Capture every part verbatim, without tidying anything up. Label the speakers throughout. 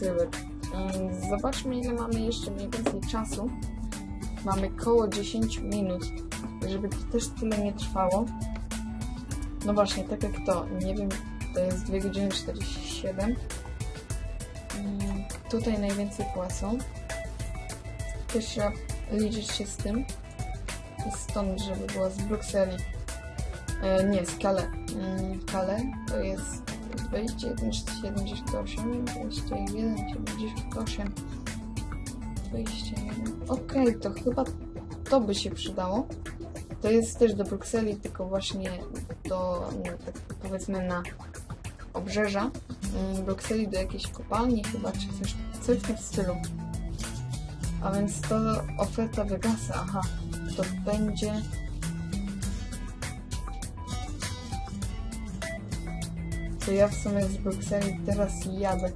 Speaker 1: rozgrywek. Zobaczmy, ile mamy jeszcze mniej więcej czasu. Mamy koło dziesięć minut, żeby to też tyle nie trwało. No właśnie, tak jak to, nie wiem, to jest dwie godziny czterdzieści siedem. Tutaj najwięcej płacą. Też trzeba liczyć się z tym. I stąd, żeby była z Brukseli. E, nie, z Calais. Mm, Calais to jest dwadzieścia jeden siedemdziesiąt osiem, dwadzieścia jeden siedemdziesiąt osiem, dwadzieścia jeden. Okej, okay, to chyba to by się przydało. To jest też do Brukseli, tylko właśnie do, no, tak powiedzmy, na obrzeża mm, Brukseli, do jakiejś kopalni chyba, czy coś, coś w tym stylu. A więc to oferta wygasa, aha, to będzie... To ja w sumie z Brukseli teraz jadę.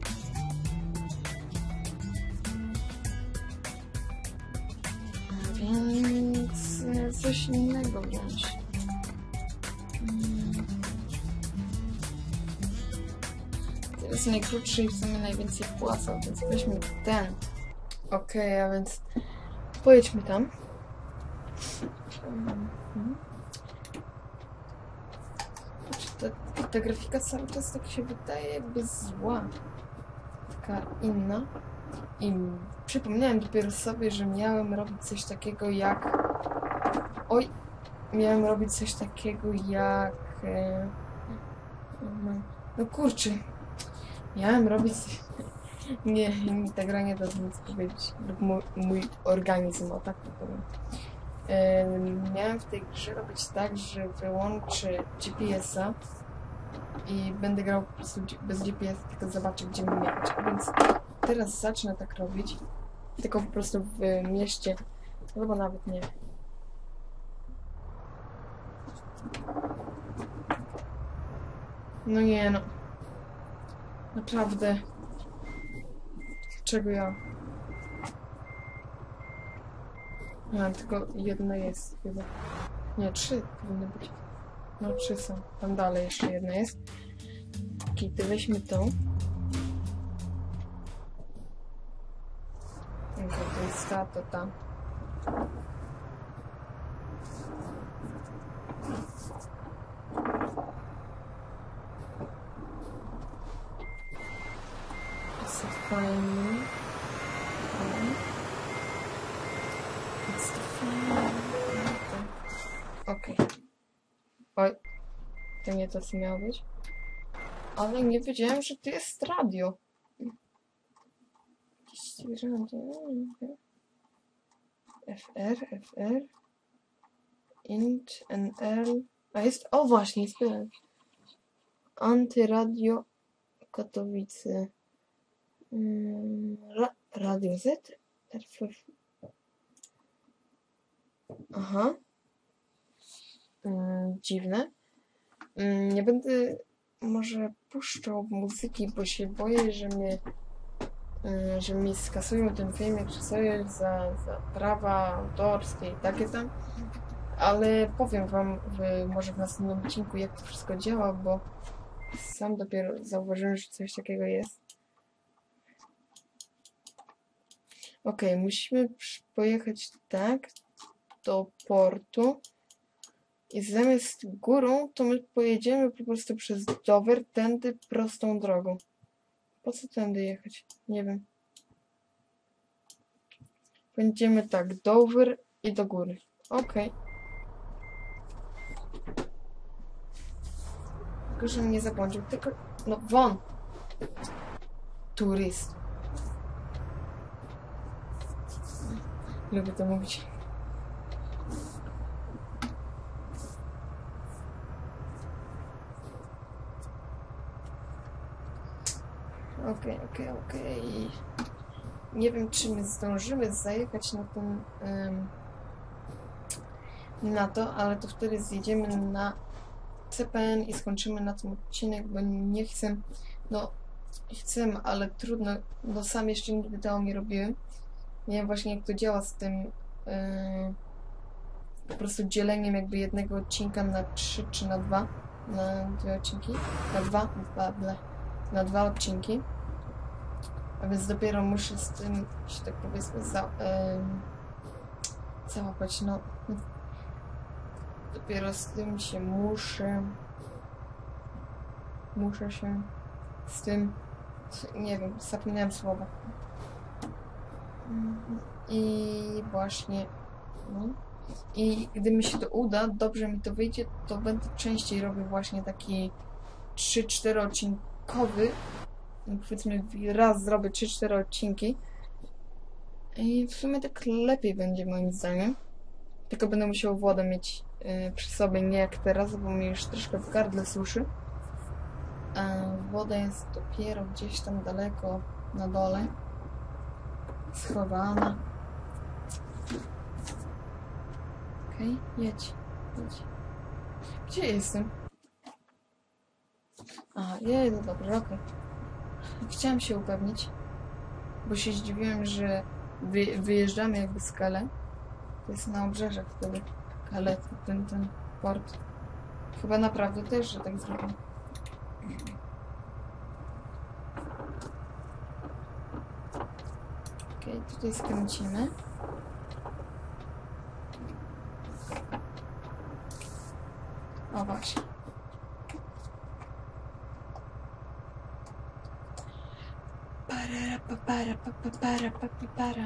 Speaker 1: Więc coś innego wziąć. To jest najkrótszy i w sumie najwięcej płacał, więc weźmy ten. Okej, okay, a więc pojedźmy tam. Ta, ta grafika cały czas tak się wydaje jakby zła. Taka inna. I przypomniałem dopiero sobie, że miałem robić coś takiego jak... Oj! Miałem robić coś takiego jak... E... No kurczę. Miałem robić... Nie, ta gra nie da nic powiedzieć. Lub mój, mój organizm, o tak to powiem. E... Miałem w tej grze robić tak, że wyłączę G P S-a i będę grał po prostu bez G P S-a, tylko zobaczę, gdzie mam jechać. A więc teraz zacznę tak robić, tylko po prostu w mieście, albo nawet nie. No nie no. Naprawdę. Czego ja? No, tylko jedna jest chyba. Nie, trzy powinny być. No, trzy są. Tam dalej jeszcze jedna jest. Okej, to weźmy tą. Okay, to jest ta, to ta. It's so fine. It's the fine. Okej. Okay. Oj. To nie to, co miało być. Ale nie wiedziałem, że to jest radio. F R, F R. Int, N L. A jest, o właśnie, jest Antyradio Katowice. Ra, Radio Z? R F F. Aha. Hmm, dziwne. Hmm, nie będę może puszczał muzyki, bo się boję, że mnie hmm, że mi skasują ten filmik, czy coś za, za prawa autorskie i takie tam. Ale powiem wam w, może w następnym odcinku, jak to wszystko działa, bo sam dopiero zauważyłem, że coś takiego jest. Ok, musimy pojechać tak do portu i zamiast górą, to my pojedziemy po prostu przez Dover, tędy prostą drogą. Po co tędy jechać? Nie wiem. Będziemy tak, Dover i do góry. Ok. Tylko, że mnie zabłądził. Tylko, no won! Turyst. Lubię to mówić. Okej, okej, okej. Nie wiem, czy my zdążymy zajechać na ten... Um, na to, ale to wtedy zjedziemy na C P N i skończymy na tym odcinek, bo nie chcę... No, chcę, ale trudno, bo sam jeszcze nigdy tego nie robiłem. Nie wiem właśnie, jak to działa z tym... Yy, po prostu dzieleniem jakby jednego odcinka na trzy czy na dwa. Na dwa odcinki. Na dwa, dwa, ble. Na dwa odcinki. A więc dopiero muszę z tym się tak powiedzmy za, um, załapać. No, dopiero z tym się muszę. Muszę się z tym. Nie wiem, zapomniałem słowa. I właśnie. No. I gdy mi się to uda, dobrze mi to wyjdzie, to będę częściej robił właśnie taki trzy cztery odcinkowy. No powiedzmy raz zrobię trzy cztery odcinki. I w sumie tak lepiej będzie moim zdaniem. Tylko będę musiał wodę mieć yy, przy sobie, nie jak teraz, bo mi już troszkę w gardle suszy. A woda jest dopiero gdzieś tam daleko na dole. Schowana. Okej, okay, jedź, jedź. Gdzie jestem? Aha, jedę, dobrze, okej. Okay. Chciałam się upewnić, bo się zdziwiłem, że wy, wyjeżdżamy jakby z Calais. To jest na obrzeżach wtedy. Calais, ten, ten port. Chyba naprawdę też, że tak zrobię. Okej, okay, tutaj skręcimy. O właśnie. Para, para, para, para, para, para.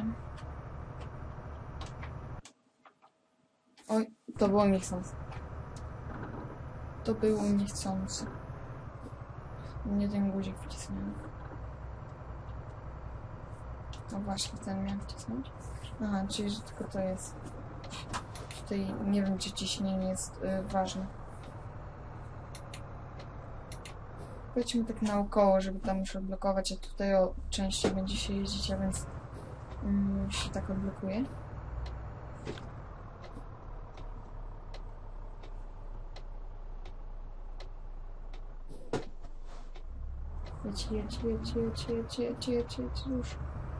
Speaker 1: Oj, to było niechcące. To było niechcące. Nie ten guzik wcisnąłem. No właśnie, ten miałem wcisnąć. Aha, czyli że tylko to jest. Tutaj nie wiem, czy ciśnienie jest yy, ważne. Powiedzmy tak naokoło, żeby tam już odblokować, a tutaj o częściej będzie się jeździć, a więc yy, się tak odblokuje. Jedź, jedź, jedź, jedź, jedź, jedź, jedź, jedź, już.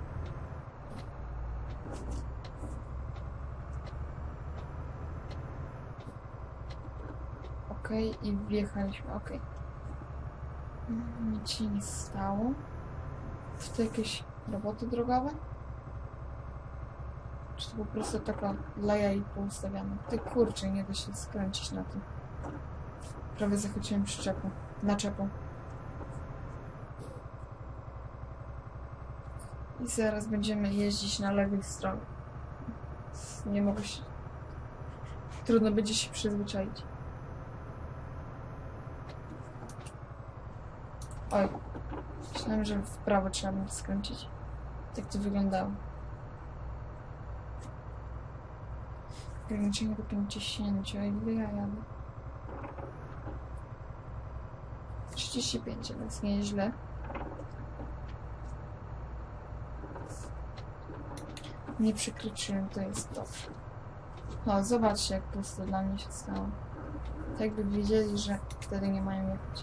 Speaker 1: Okej, okay, i wjechaliśmy, okej. Okay. Nic się nie stało. Czy to jakieś roboty drogowe? Czy to po prostu taka leja i poustawiana? Ty kurczę, nie da się skręcić na tym. Prawie zachodziłem przyczepą, naczepą. I zaraz będziemy jeździć na lewej stronie. Nie mogę się... Trudno będzie się przyzwyczaić. Oj. Myślałem, że w prawo trzeba będzie skręcić. Tak to wyglądało. Ograniczenie do pięćdziesiąt. A ile ja jadę? trzydzieści pięć, więc nieźle. Nie przekroczyłem, to jest dobrze. O, zobaczcie, jak pusto dla mnie się stało. Tak jakby wiedzieli, że wtedy nie mają jechać.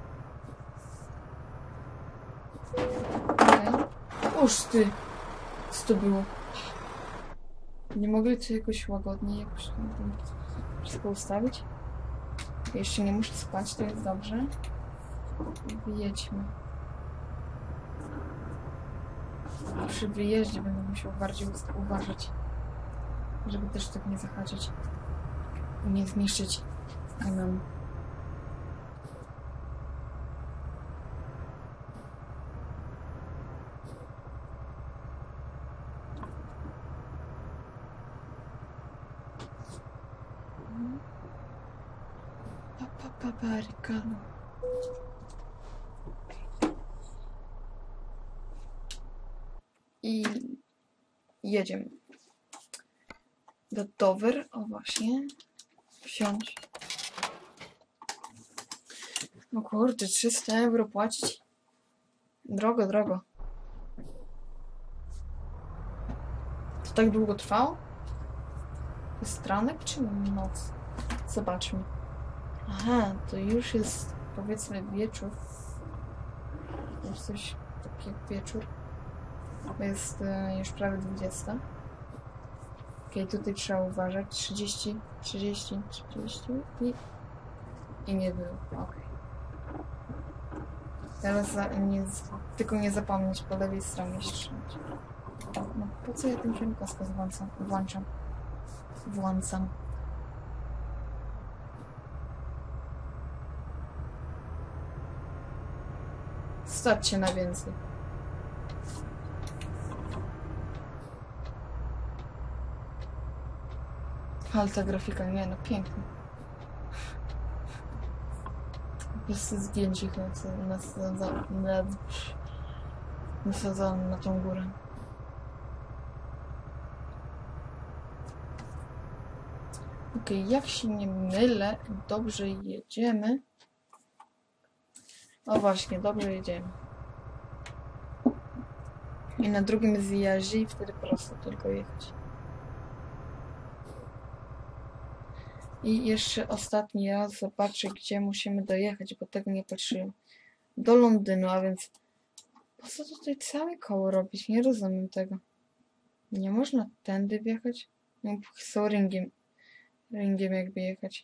Speaker 1: Okej. Okay. Uż ty! Co to było? Nie mogli to jakoś łagodniej jakoś tam wszystko ustawić? Jeszcze nie muszę spać, to jest dobrze. Wyjedźmy. Przy wyjeździe będę musiał bardziej uważać, żeby też tak nie zahaczyć i nie zniszczyć kanału. Paparykano. I jedziemy do Dover. O właśnie. Wsiąść. No kurde, trzysta euro płacić. Drogo, drogo. To tak długo trwało? To jest ranek czy noc? Zobaczmy. Aha, to już jest powiedzmy wieczór. Już coś taki wieczór. To jest y, już prawie dwudziesta. Okej, okay, tutaj trzeba uważać. trzydzieści, trzydzieści, trzydzieści i, i nie było. Okej. Okay. Teraz za, nie, tylko nie zapomnieć po lewej stronie strzelać. No po co ja ten kierunkowskaz włączam? Włączam. Włączam. Stać się na więcej. Ale ta grafika, nie no, piękna. Po prostu zdjęcie nasadzone na tą górę. Okej, okay, jak się nie mylę, dobrze jedziemy. O właśnie, dobrze jedziemy. I na drugim zjeździe i wtedy prosto tylko jechać. I jeszcze ostatni raz zobaczę, gdzie musimy dojechać, bo tego nie patrzyłem. Do Londynu, a więc po co tutaj całe koło robić? Nie rozumiem tego. Nie można tędy wjechać? No, chcą ringiem. Ringiem jakby jechać.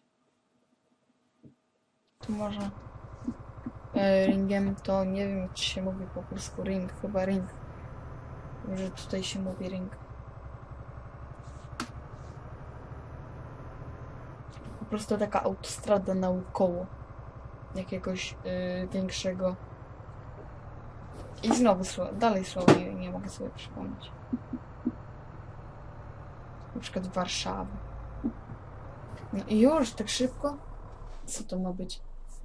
Speaker 1: Tu można... E, ringiem to nie wiem, czy się mówi po polsku ring. Chyba ring. Może tutaj się mówi ring. Po prostu taka autostrada naokoło jakiegoś yy, większego. I znowu słowo, dalej słowo nie, nie mogę sobie przypomnieć. Na przykład Warszawa. No i już, tak szybko? Co to ma być?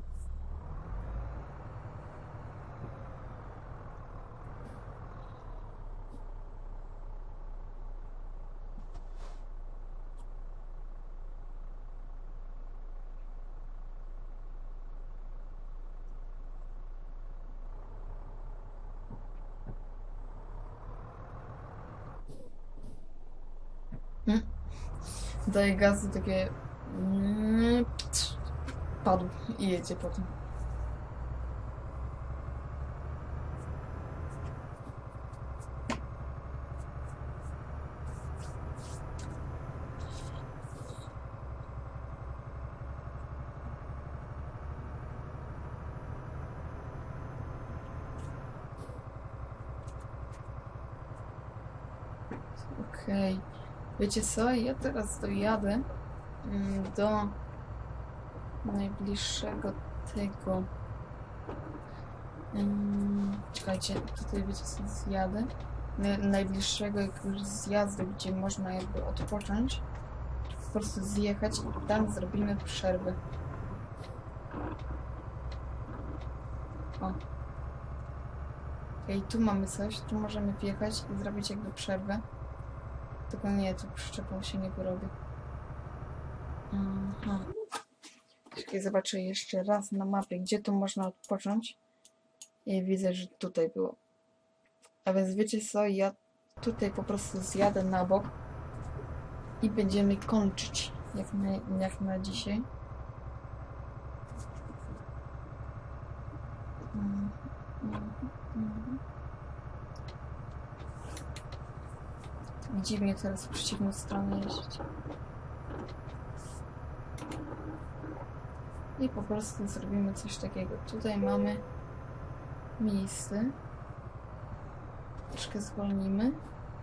Speaker 1: Hmm? Daje gazu takie... Padł i jedzie potem. Okej. Okay. Wiecie co? Ja teraz dojadę do najbliższego tego. Czekajcie, tutaj wiecie co? Zjadę. Najbliższego jakiegoś zjazdu, gdzie można jakby odpocząć. Po prostu zjechać i tam zrobimy przerwę. O. Okej, okay, tu mamy coś, tu możemy wjechać i zrobić jakby przerwę. Tylko nie, tu przyczepą się nie wyrobi. Aha. Czekaj, zobaczę jeszcze raz na mapie, gdzie tu można odpocząć. I widzę, że tutaj było. A więc wiecie co, ja tutaj po prostu zjadę na bok i będziemy kończyć jak na, jak na dzisiaj. Mhm, mhm, mhm. Dziwnie teraz w przeciwną stronę jeździć. I po prostu zrobimy coś takiego. Tutaj mamy miejsce. Troszkę zwolnimy.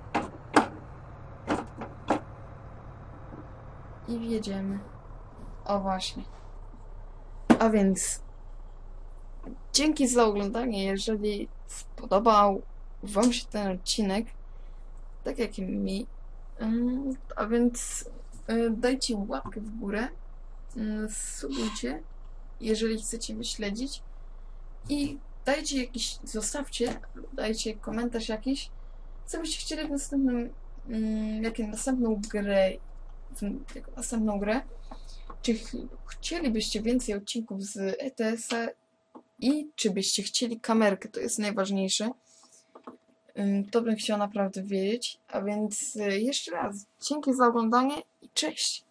Speaker 1: I wjedziemy. O właśnie. A więc dzięki za oglądanie. Jeżeli spodobał wam się ten odcinek, tak jak i mi, a więc dajcie łapkę w górę, subujcie, jeżeli chcecie mnie śledzić i dajcie jakiś, zostawcie, dajcie komentarz jakiś, co byście chcieli w następnym, jaką następną grę, jaką następną grę, czy ch chcielibyście więcej odcinków z E T S a i czy byście chcieli kamerkę, to jest najważniejsze. To bym chciała naprawdę wiedzieć, a więc jeszcze raz dzięki za oglądanie i cześć!